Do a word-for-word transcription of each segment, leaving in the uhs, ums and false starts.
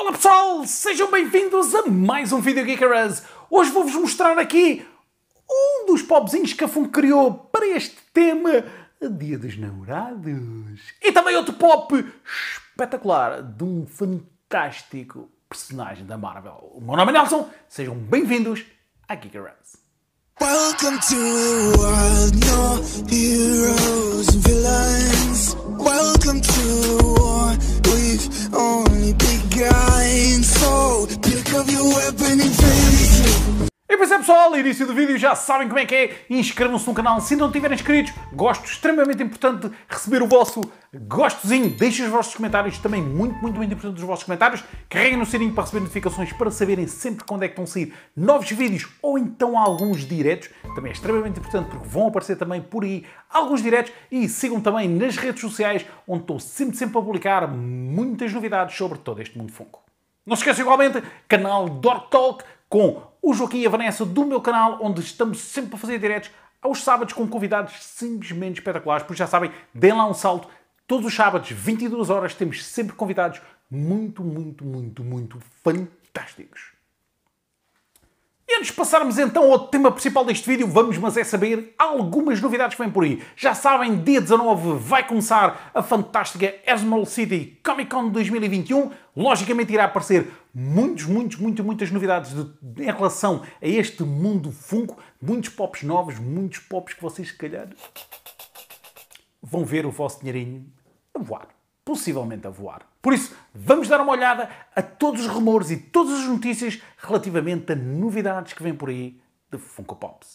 Olá pessoal, sejam bem-vindos a mais um vídeo Geekerus. Hoje vou-vos mostrar aqui um dos popzinhos que a Funko criou para este tema, Dia dos Namorados. E também outro pop espetacular de um fantástico personagem da Marvel. O meu nome é Nelson, sejam bem-vindos a Geekerus. Welcome to a world, no heroes and villains. Welcome to a war, we've only begun. So pick up your weapon and face it. E pois é pessoal, início do vídeo, já sabem como é que é. Inscrevam-se no canal se não estiverem inscritos. Gosto, extremamente importante receber o vosso gostozinho. Deixem os vossos comentários, também muito, muito, muito importante os vossos comentários. Carreguem no sininho para receber notificações, para saberem sempre quando é que vão sair novos vídeos ou então alguns diretos. Também é extremamente importante porque vão aparecer também por aí alguns diretos. E sigam também nas redes sociais, onde estou sempre, sempre a publicar muitas novidades sobre todo este mundo Funko. Não se esqueçam igualmente, canal Dork Talk com o Joaquim e a Vanessa do meu canal, onde estamos sempre a fazer diretos aos sábados com convidados simplesmente espetaculares. Por isso já sabem, deem lá um salto. Todos os sábados, vinte e duas horas, temos sempre convidados muito, muito, muito, muito fantásticos. E antes de passarmos então ao tema principal deste vídeo, vamos mas é saber algumas novidades que vêm por aí. Já sabem, dia dezanove vai começar a fantástica Emerald City Comic Con dois mil e vinte e um. Logicamente irá aparecer muitos, muitos, muitas, muitas novidades de, em relação a este mundo Funko. Muitos pops novos, muitos pops que vocês se calhar vão ver o vosso dinheirinho a voar. Possivelmente a voar. Por isso, vamos dar uma olhada a todos os rumores e todas as notícias relativamente a novidades que vêm por aí de Funko Pops.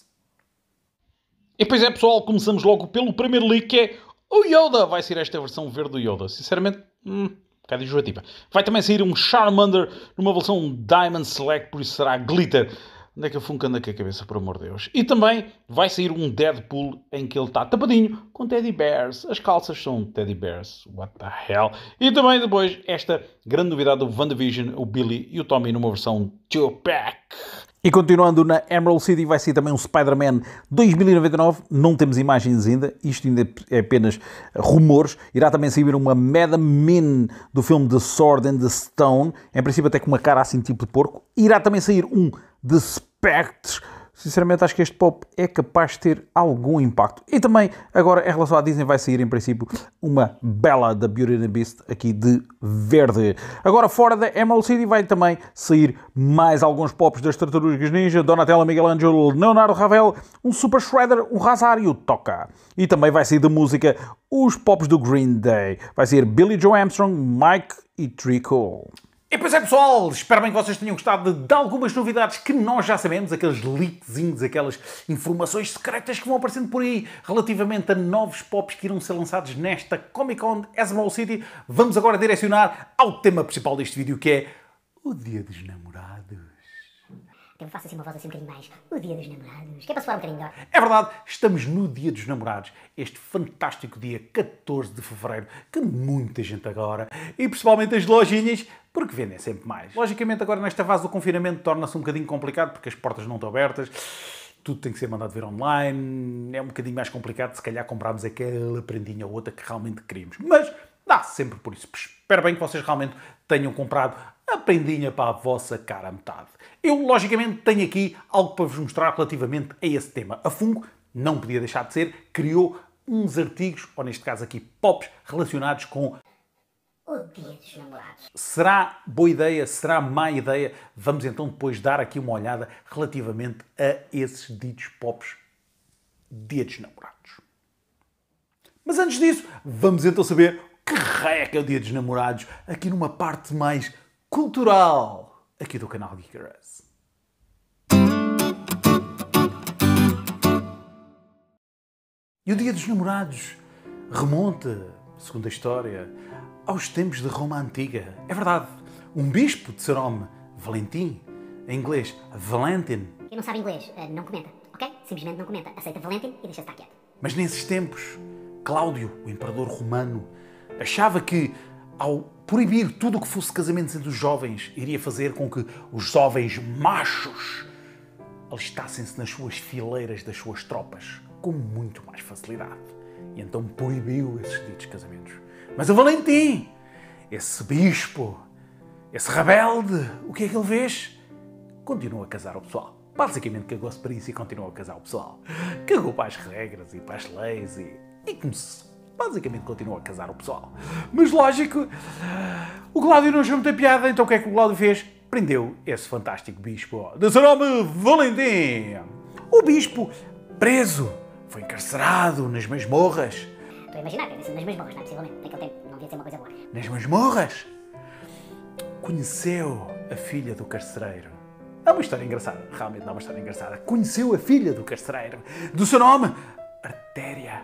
E pois é, pessoal, começamos logo pelo primeiro leak, que é o Yoda. Vai ser esta versão verde do Yoda. Sinceramente, hum, um bocado enjoativa. Vai também sair um Charmander numa versão Diamond Select, por isso será glitter. Onde é que a Funko anda com a cabeça, por amor de Deus? E também vai sair um Deadpool em que ele está tapadinho com Teddy Bears. As calças são Teddy Bears. What the hell? E também depois esta grande novidade do WandaVision, o Billy e o Tommy numa versão two-pack. E continuando na Emerald City vai sair também um Spider-Man dois mil e noventa e nove. Não temos imagens ainda. Isto ainda é apenas rumores. Irá também sair uma Madam Min do filme The Sword and the Stone. Em princípio até com uma cara assim tipo de porco. Irá também sair um The Spectre. Sinceramente acho que este pop é capaz de ter algum impacto. E também agora em relação à Disney vai sair em princípio uma Bella da Beauty and the Beast aqui de verde. Agora fora da Emerald City vai também sair mais alguns pops das Tartarugas Ninja, Donatello, Michelangelo, Leonardo Ravel, um Super Shredder, um Razar e o Toca. E também vai sair da música os pops do Green Day. Vai ser Billy Joe Armstrong, Mike e Trico. E pois é pessoal, espero bem que vocês tenham gostado de, de algumas novidades que nós já sabemos, aqueles leakzinhos, aquelas informações secretas que vão aparecendo por aí relativamente a novos pops que irão ser lançados nesta Comic Con Emerald City. Vamos agora direcionar ao tema principal deste vídeo, que é o Dia dos Namorados. Eu faço assim uma voz assim um bocadinho mais. O Dia dos Namorados. Que é para soar um bocadinho melhor. É verdade, estamos no Dia dos Namorados. Este fantástico dia catorze de fevereiro, que muita gente agora, e principalmente as lojinhas, porque vendem sempre mais. Logicamente agora nesta fase do confinamento torna-se um bocadinho complicado, porque as portas não estão abertas, tudo tem que ser mandado vir online, é um bocadinho mais complicado, se calhar comprarmos aquela prendinha ou outra que realmente queríamos. Mas dá sempre por isso. Espero bem que vocês realmente tenham comprado a prendinha para a vossa cara a metade. Eu, logicamente, tenho aqui algo para vos mostrar relativamente a esse tema. A Funko, não podia deixar de ser, criou uns artigos, ou neste caso aqui, pops, relacionados com o Dia dos Namorados. Será boa ideia? Será má ideia? Vamos então depois dar aqui uma olhada relativamente a esses ditos pops Dia dos Namorados. Mas antes disso, vamos então saber que raio é que é o Dia dos Namorados, aqui numa parte mais cultural, aqui do canal Geekerus. E o Dia dos Namorados remonta, segundo a história, aos tempos de Roma Antiga. É verdade, um bispo de seu nome, Valentim, em inglês, Valentin. Quem não sabe inglês, não comenta, ok? Simplesmente não comenta. Aceita Valentin e deixa estar quieto. Mas nesses tempos, Cláudio, o imperador romano, achava que, ao proibir tudo o que fosse casamentos entre os jovens, iria fazer com que os jovens machos alistassem-se nas suas fileiras das suas tropas com muito mais facilidade. E então proibiu esses ditos casamentos. Mas o Valentim, esse bispo, esse rebelde, o que é que ele fez? Continuou a casar o pessoal. Basicamente cagou-se para isso e continuou a casar o pessoal. Cagou para as regras e para as leis e, e começou. Basicamente continuou a casar o pessoal. Mas lógico, o Cláudio não achou muita piada, então o que é que o Cláudio fez? Prendeu esse fantástico bispo de seu nome Valentim. O bispo, preso, foi encarcerado nas masmorras. Estou a imaginar que deve ser nas masmorras, não é? Possivelmente. Naquele tempo não devia ser uma coisa boa. Nas masmorras, conheceu a filha do carcereiro. É uma história engraçada, realmente é uma história engraçada. Conheceu a filha do carcereiro, do seu nome, Artéria.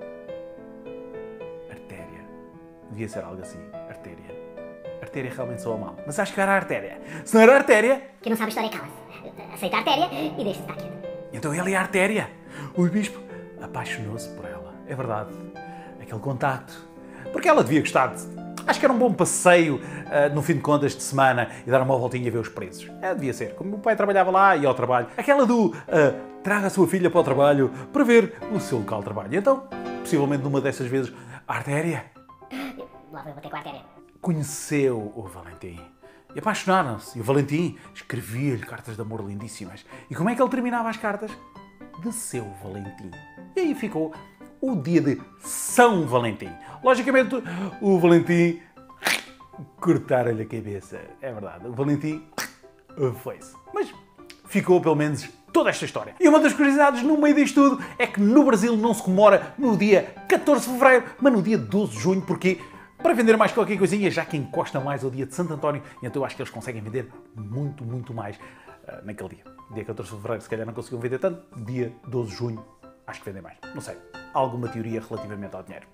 Artéria. Devia ser algo assim, Artéria. Artéria realmente soa mal, mas acho que era a Artéria. Se não era a Artéria... Quem não sabe a história, cala-se. Aceita a artéria e deixa-se estar quieto. Então ele e a Artéria. O bispo apaixonou-se por ela. É verdade. Aquele contacto. Porque ela devia gostar de... Acho que era um bom passeio, uh, no fim de contas, de semana e dar uma voltinha a ver os presos. É, devia ser. Como o pai trabalhava lá e ia ao trabalho. Aquela do uh, traga a sua filha para o trabalho para ver o seu local de trabalho. E então, possivelmente numa dessas vezes, a Artéria Lá vou eu bater com a artéria. conheceu o Valentim. E apaixonaram-se. E o Valentim escrevia-lhe cartas de amor lindíssimas. E como é que ele terminava as cartas? De seu Valentim. E aí ficou o dia de São Valentim. Logicamente, o Valentim cortaram-lhe a cabeça. É verdade, o Valentim foi-se. Mas ficou, pelo menos, toda esta história. E uma das curiosidades no meio disto tudo é que no Brasil não se comemora no dia catorze de fevereiro, mas no dia doze de junho, porque para vender mais qualquer coisinha, já que encosta mais ao dia de Santo António, então eu acho que eles conseguem vender muito, muito mais uh, naquele dia. Dia catorze de fevereiro, se calhar não conseguiam vender tanto, dia doze de junho, acho que vendem mais. Não sei. Alguma teoria relativamente ao dinheiro.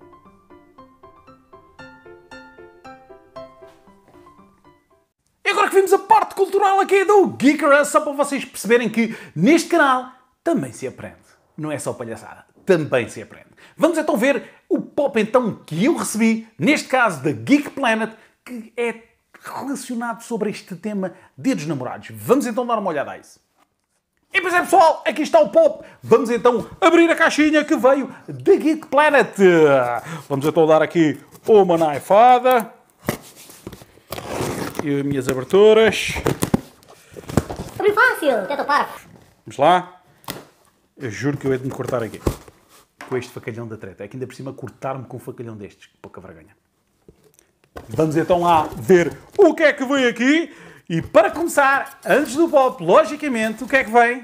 E agora que vimos a parte cultural aqui do Geekerus, só para vocês perceberem que neste canal também se aprende. Não é só palhaçada, também se aprende. Vamos então ver o pop então que eu recebi, neste caso da Geek Planet, que é relacionado sobre este tema Dia dos Namorados. Vamos então dar uma olhada a isso. E pois é, pessoal, aqui está o pop. Vamos então abrir a caixinha que veio da Geek Planet. Vamos então dar aqui uma naifada. E as minhas aberturas. Foi fácil, até estou parvo. Vamos lá. Eu juro que eu hei de me cortar aqui. Com este facalhão da treta. É que ainda por cima cortar-me com um facalhão destes. Que pouca vergonha. Vamos então lá ver o que é que vem aqui. E para começar, antes do pop, logicamente, o que é que vem?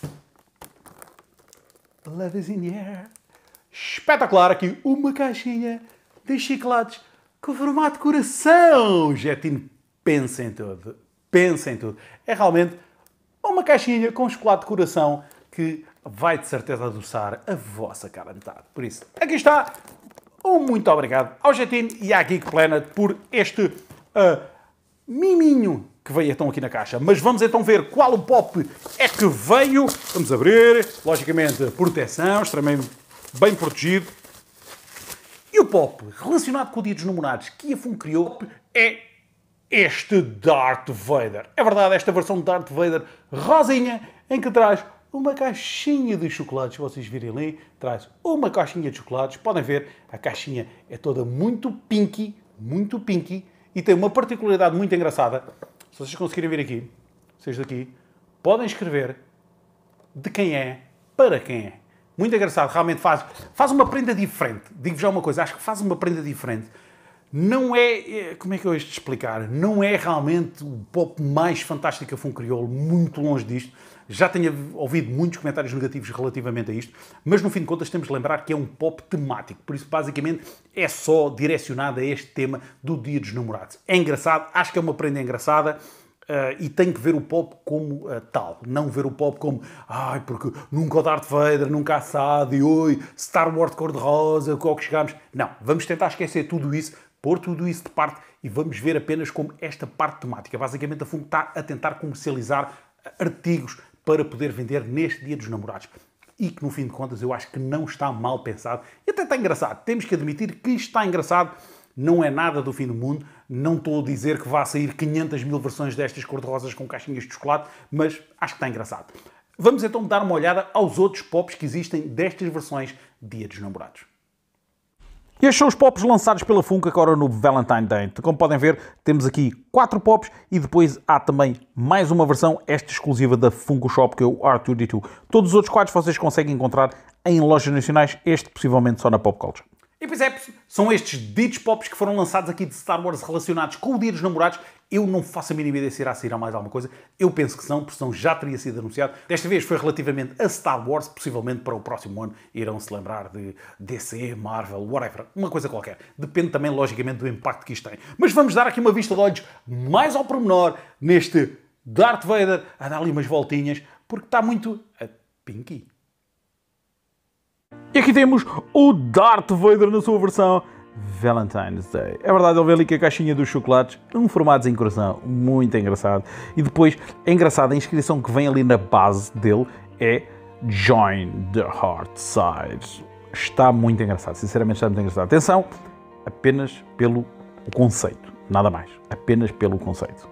Love is in the air. Espetacular, aqui uma caixinha de chocolates com formato de coração. Jetino, pensa em tudo. Pensa em tudo. É realmente uma caixinha com chocolate de coração que vai de certeza adoçar a vossa cara metade. Por isso, aqui está. Um muito obrigado ao Jetino e à Geek Planet por este uh, miminho que veio então aqui na caixa. Mas vamos então ver qual o pop é que veio. Vamos abrir. Logicamente, proteção, extremamente bem protegido. E o pop relacionado com o Dia dos Namorados que a Fun criou é este Darth Vader. É verdade, esta versão de Darth Vader rosinha, em que traz uma caixinha de chocolates. Se vocês virem ali, traz uma caixinha de chocolates. Podem ver, a caixinha é toda muito pinky, muito pinky, e tem uma particularidade muito engraçada. Se vocês conseguirem ver aqui, vocês daqui, podem escrever de quem é, para quem é. Muito engraçado, realmente faz, faz uma prenda diferente. Digo-vos já uma coisa, acho que faz uma prenda diferente. Não é, como é que eu hei de explicar, não é realmente o pop mais fantástico que a Fun criou, muito longe disto. Já tenho ouvido muitos comentários negativos relativamente a isto, mas no fim de contas temos de lembrar que é um pop temático, por isso basicamente é só direcionado a este tema do Dia dos Namorados. É engraçado, acho que é uma prenda engraçada. Uh, e tem que ver o pop como uh, tal, não ver o pop como ai, porque nunca o Darth Vader, nunca a Assad, e oi, Star Wars de cor-de-rosa, qual que chegamos. Não, vamos tentar esquecer tudo isso, pôr tudo isso de parte e vamos ver apenas como esta parte temática. Basicamente a Fun está a tentar comercializar artigos para poder vender neste Dia dos Namorados. E que no fim de contas eu acho que não está mal pensado. E até está engraçado. Temos que admitir que está engraçado. Não é nada do fim do mundo. Não estou a dizer que vá sair quinhentas mil versões destas cor-de-rosas com caixinhas de chocolate, mas acho que está engraçado. Vamos então dar uma olhada aos outros pops que existem destas versões Dia dos Namorados. E estes são os pops lançados pela Funko agora no Valentine Day. Como podem ver, temos aqui quatro pops e depois há também mais uma versão, esta exclusiva da Funko Shop, que é o R dois D dois. Todos os outros quadros vocês conseguem encontrar em lojas nacionais, este possivelmente só na Pop Culture. E pois é, são estes ditos pops que foram lançados aqui de Star Wars relacionados com o Dia dos Namorados. Eu não faço a mínima ideia se irá sair mais alguma coisa. Eu penso que não, porque senão já teria sido anunciado. Desta vez foi relativamente a Star Wars, possivelmente para o próximo ano irão se lembrar de D C, Marvel, whatever, uma coisa qualquer. Depende também, logicamente, do impacto que isto tem. Mas vamos dar aqui uma vista de olhos mais ao pormenor neste Darth Vader a dar ali umas voltinhas, porque está muito a pinky. E aqui temos o Darth Vader na sua versão Valentine's Day. É verdade, ele vê ali com a caixinha dos chocolates, um formato em coração, muito engraçado. E depois, é engraçado, a inscrição que vem ali na base dele é Join the Heart Side. Está muito engraçado, sinceramente está muito engraçado. Atenção, apenas pelo conceito, nada mais, apenas pelo conceito.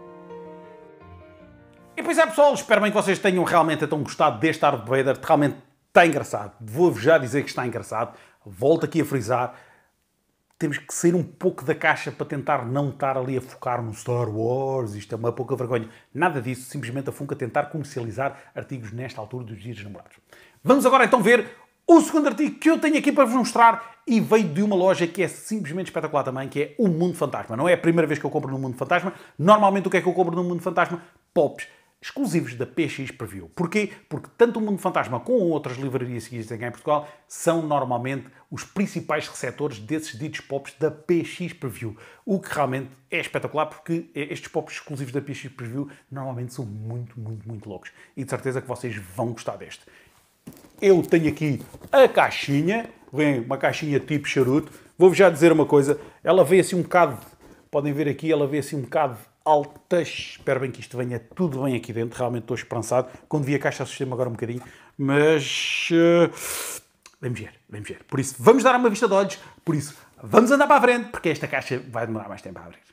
E pois é, pessoal, espero bem que vocês tenham realmente então gostado deste Darth Vader, realmente está engraçado. Vou-vos já dizer que está engraçado. Volto aqui a frisar. Temos que sair um pouco da caixa para tentar não estar ali a focar no Star Wars. Isto é uma pouca vergonha. Nada disso. Simplesmente a Funko a tentar comercializar artigos nesta altura dos Dias dos Namorados. Vamos agora então ver o segundo artigo que eu tenho aqui para vos mostrar e veio de uma loja que é simplesmente espetacular também, que é o Mundo Fantasma. Não é a primeira vez que eu compro no Mundo Fantasma. Normalmente o que é que eu compro no Mundo Fantasma? Pops exclusivos da P X Preview. Porquê? Porque tanto o Mundo Fantasma como outras livrarias que existem em Portugal são normalmente os principais receptores desses ditos pops da P X Preview. O que realmente é espetacular porque estes pops exclusivos da P X Preview normalmente são muito, muito, muito loucos. E de certeza que vocês vão gostar deste. Eu tenho aqui a caixinha, vem uma caixinha tipo charuto. Vou-vos já dizer uma coisa, ela veio assim um bocado, podem ver aqui, ela veio assim um bocado altas. Espero bem que isto venha tudo bem aqui dentro. Realmente estou esperançado. Quando vi a caixa assustei-me agora um bocadinho. Mas uh, vamos ver, vamos ver. Por isso, vamos dar uma vista de olhos. Por isso, vamos andar para a frente, porque esta caixa vai demorar mais tempo a abrir.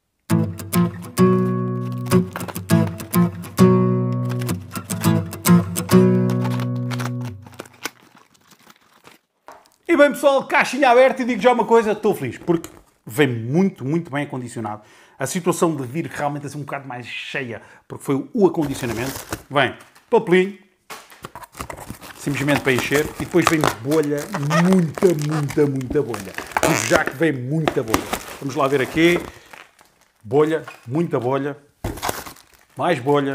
E bem, pessoal, caixinha aberta e digo já uma coisa, estou feliz, porque vem muito, muito bem acondicionado. A situação de vir realmente assim um bocado mais cheia, porque foi o acondicionamento. Vem papelinho, simplesmente para encher, e depois vem bolha, muita, muita, muita bolha. Digo já que vem muita bolha. Vamos lá ver aqui. Bolha, muita bolha. Mais bolha.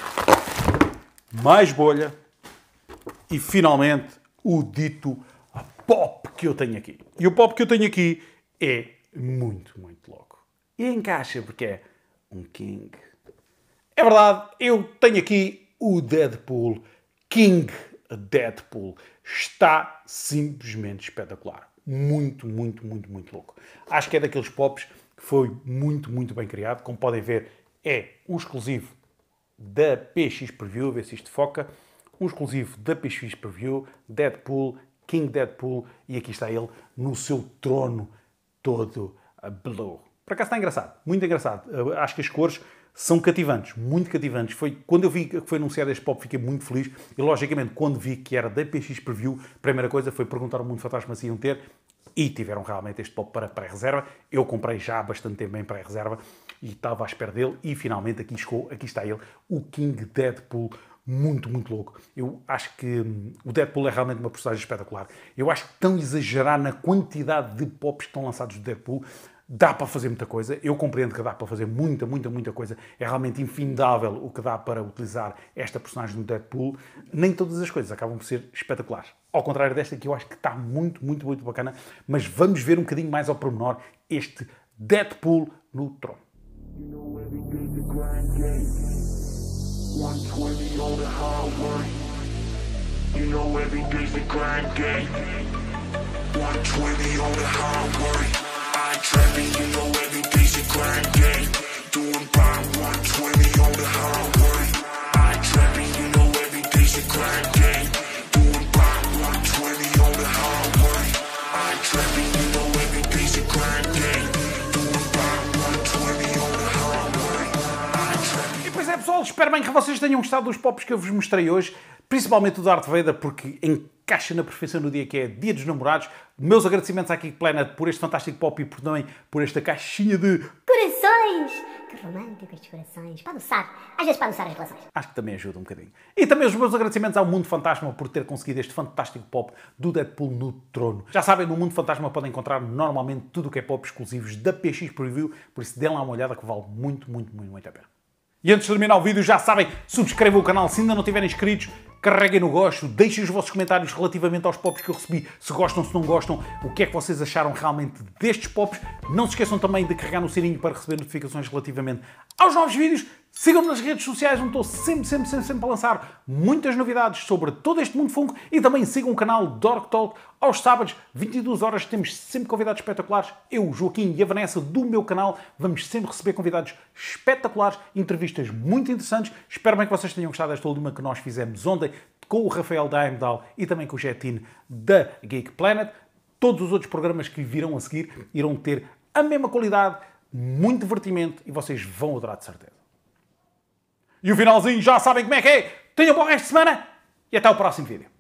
Mais bolha. E finalmente o dito pop que eu tenho aqui. E o pop que eu tenho aqui é muito, muito louco. E encaixa porque é um King. É verdade, eu tenho aqui o Deadpool. King Deadpool. Está simplesmente espetacular. Muito, muito, muito, muito louco. Acho que é daqueles pops que foi muito, muito bem criado. Como podem ver, é um exclusivo da P X Preview. A ver se isto foca. Um exclusivo da P X Preview. Deadpool, King Deadpool. E aqui está ele no seu trono todo blue. Por acaso está engraçado, muito engraçado. Eu acho que as cores são cativantes, muito cativantes. Foi, quando eu vi que foi anunciado este pop, fiquei muito feliz. E, logicamente, quando vi que era da P X Preview, a primeira coisa foi perguntar ao Mundo Fantasma se iam ter. E tiveram realmente este pop para pré-reserva. Eu comprei já há bastante tempo em pré-reserva e estava à espera dele. E, finalmente, aqui chegou, aqui está ele, o King Deadpool. Muito, muito louco. Eu acho que hum, o Deadpool é realmente uma personagem espetacular. Eu acho que tão exagerar na quantidade de pops que estão lançados do Deadpool. Dá para fazer muita coisa, eu compreendo que dá para fazer muita, muita, muita coisa. É realmente infindável o que dá para utilizar esta personagem no Deadpool. Nem todas as coisas acabam por ser espetaculares. Ao contrário desta que eu acho que está muito, muito, muito bacana. Mas vamos ver um bocadinho mais ao pormenor este Deadpool no trono. Trapping, you know every day's a grind game. Doing by one twenty on the highway. I trapping, you know every day's a grind game. Doing by one twenty on the highway. I trapping, you know every day's a grind game. Doing by one twenty on the highway. I trapping. E pois é, pessoal, espero bem que vocês tenham gostado dos pops que eu vos mostrei hoje. Principalmente o Darth Vader, porque em encaixa na perfeição no dia que é Dia dos Namorados. Meus agradecimentos à Geek Planet por este fantástico pop e por também por esta caixinha de Corações! Que romântico estes corações. Para adoçar. Às vezes para adoçar as relações. Acho que também ajuda um bocadinho. E também os meus agradecimentos ao Mundo Fantasma por ter conseguido este fantástico pop do Deadpool no trono. Já sabem, no Mundo Fantasma podem encontrar normalmente tudo o que é pop exclusivos da P X Preview, por isso deem lá uma olhada que vale muito, muito, muito, muito a pena. E antes de terminar o vídeo, já sabem, subscrevam o canal se ainda não estiverem inscritos, carreguem no gosto, deixem os vossos comentários relativamente aos pops que eu recebi, se gostam, se não gostam, o que é que vocês acharam realmente destes pops. Não se esqueçam também de carregar no sininho para receber notificações relativamente aos novos vídeos. Sigam-me nas redes sociais, onde estou sempre, sempre, sempre, sempre a lançar muitas novidades sobre todo este mundo Funko, e também sigam o canal Dork Talk aos sábados, vinte e duas horas, temos sempre convidados espetaculares. Eu, Joaquim e a Vanessa do meu canal vamos sempre receber convidados espetaculares, entrevistas muito interessantes. Espero bem que vocês tenham gostado desta última que nós fizemos ontem com o Rafael da Heimdall e também com o Jetin da Geek Planet. Todos os outros programas que virão a seguir irão ter a mesma qualidade, muito divertimento, e vocês vão adorar de certeza. E o finalzinho já sabem como é que é. Tenham um bom resto de semana e até o próximo vídeo.